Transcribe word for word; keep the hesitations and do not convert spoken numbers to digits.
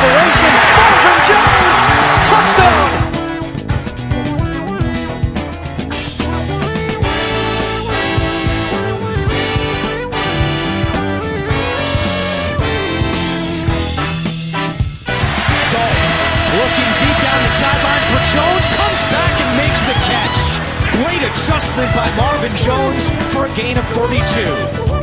separation. Marvin Jones, touchdown! Looking deep down the sideline for Jones, comes back and makes the catch. Great adjustment by Marvin Jones for a gain of thirty-two.